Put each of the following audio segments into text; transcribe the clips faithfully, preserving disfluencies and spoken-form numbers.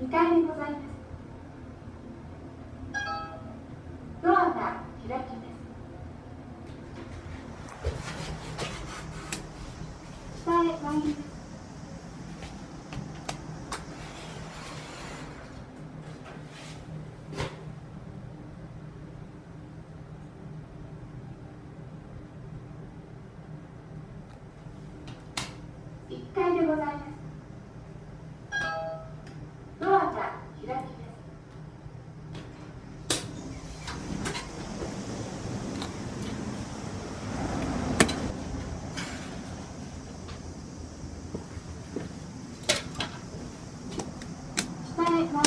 にかいでございます。ドアが開きます。下へ参ります。いっかいでございます。ドアが開きます。下へ参ります。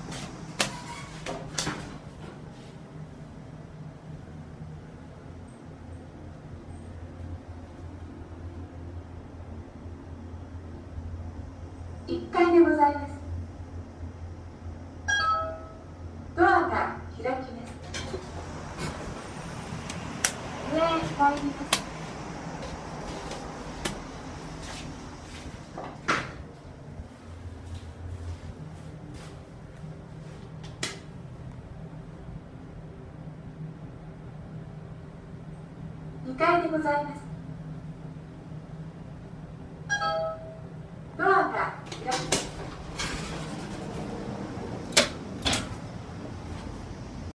いっかいでございます。ドアが開きます。上へ参ります。にかいでございます。